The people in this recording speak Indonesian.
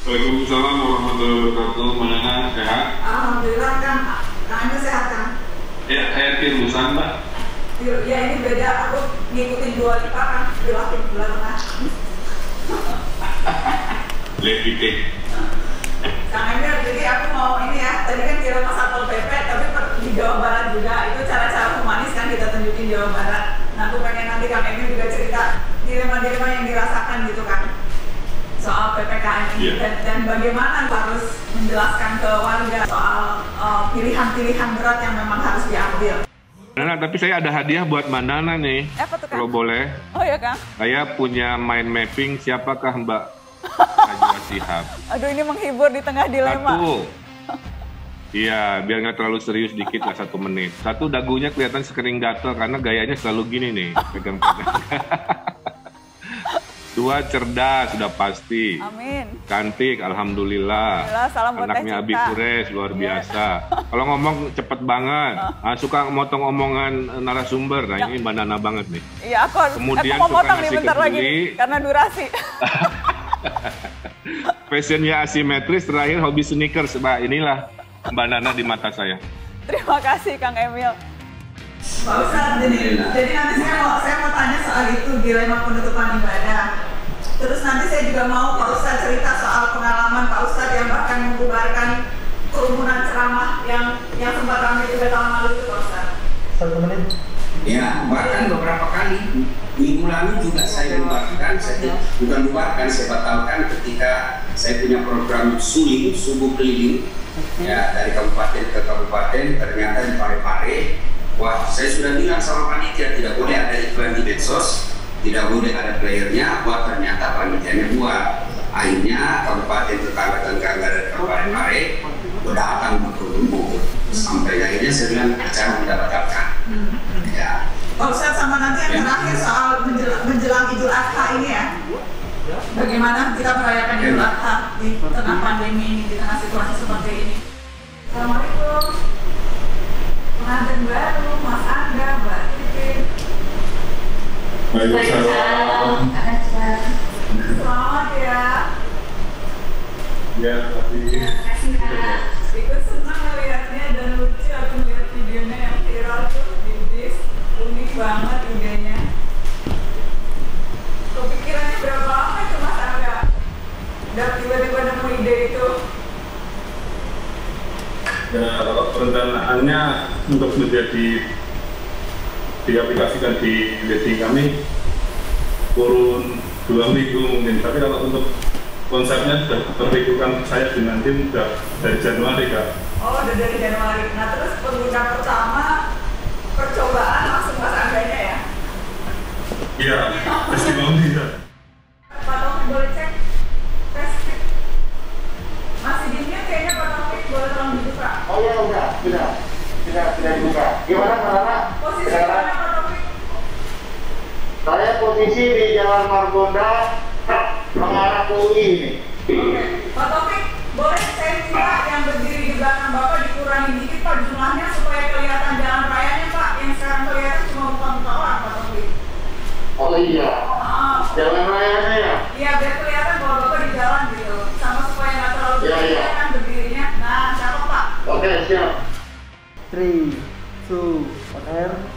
Waalaikumsalam warahmatullahi wabarakatuh. Mana sehat? Alhamdulillah kan, Anda sehat kan? Ya, saya Tirusan, Mbak. Ya ini beda, aku ngikutin Dua Lipa kan, dilakuin bulan tengah. Lebih Kang Emil, jadi aku mau ini ya, tadi kan kira Satpol PP, tapi di Jawa Barat juga, itu cara-cara humanis kan kita tunjukin Jawa Barat. Nah aku pengen nanti Kang Emil juga cerita dilema-dilema yang dirasakan gitu kan, soal PPKM ini, dan bagaimana harus menjelaskan ke warga soal pilihan-pilihan berat yang memang harus diambil. Nana, tapi saya ada hadiah buat Mbak Nana nih. Apa tuh, Kang? Kalau boleh. Oh ya, Kang? Saya punya mind mapping siapakah Mbak Najwa Shihab. Aduh, ini menghibur di tengah dilema. Satu. Iya, biar nggak terlalu serius dikit lah, 1 menit. Satu, dagunya kelihatan sekering gatel karena gayanya selalu gini nih, pegang-pegang. 2, cerdas, sudah pasti. Amin. Cantik, alhamdulillah. Salam buat Anaknya Abi Kures, luar biasa. Kalau ngomong cepet banget. Suka motong omongan narasumber. Nah, ini Mbak Nana banget nih. Iya, aku mau motong nih bentar lagi nih, karena durasi. Fashionnya asimetris, terakhir hobi sneakers. Mbak, inilah Mbak Nana di mata saya. Terima kasih, Kang Emil. Pak Ustadz, jadi nanti saya mau tanya soal itu, dilema penutupan ibadah. Terus nanti saya juga mau Pak Ustadz cerita soal pengalaman Pak Ustadz yang bahkan membubarkan kerumunan ceramah yang sempat ramai juga tahun lalu itu, Pak Ustadz. 1 menit. Ya, bahkan beberapa kali minggu lalu juga saya bubarkan, bukan bubarkan, saya batalkan ketika saya punya program suling, subuh keliling, ya dari kabupaten ke kabupaten, ternyata di Parepare. Wah, saya sudah bilang sama panitia tidak boleh ada iklan di medsos, tidak boleh ada playernya. Wah, ternyata panitianya buat. Akhirnya kabupaten tetangga-tetangga dari Parepare datang berkumpul sampai akhirnya saya bilang acara tidak batalkan. Ya. Pak Ustadz, sama nanti yang terakhir soal menjelang Idul Adha ini ya. Bagaimana kita merayakan Idul Adha di tengah pandemi ini, di tengah situasi seperti ini. Assalamualaikum. Pengantin baru, Mas Angga, Mbak Titin. Waalaikumsalam. Selamat ya. Ya, tapi Ikut senang melihatnya dan lucu aku melihat videonya yang viral tuh di dis. Unik banget idenya. Kepikirannya berapa lama itu Mas Angga? Dan tiba-tiba nemu ide itu. Ya, perencanaannya untuk diaplikasikan di wedding kami kurun 2 minggu mungkin, tapi kalau untuk konsepnya sudah terpikirkan saya dengan tim sudah dari Januari, Kak. Oh, udah dari Januari. Nah, terus pengguna pertama percobaan langsung Mas Angganya ya? Iya, testimoni ya. Pak Taufik boleh cek Facebook. Masih di-mute kayaknya Pak Taufik, boleh tolong dibuka. Oh ya, udah dibuka. Gimana Pak Nana? Posisi mana Pak Taufik? Saya posisi di Jalan Margonda mengarah ke UI ini. Oke. Pak Taufik, boleh saya minta yang berdiri di belakang Bapak dikurangi dikit Pak jumlahnya supaya kelihatan jalan rayanya Pak, yang sekarang kelihatan cuma muka-muka orang Pak Taufik. Oh iya. Jalan rayanya ya? Iya, biar kelihatan bahwa Bapak di jalan gitu. Sama supaya nggak terlalu berdiri kan berdirinya. Nah, siapa Pak? Oke, siap. 3, 2, 1, air.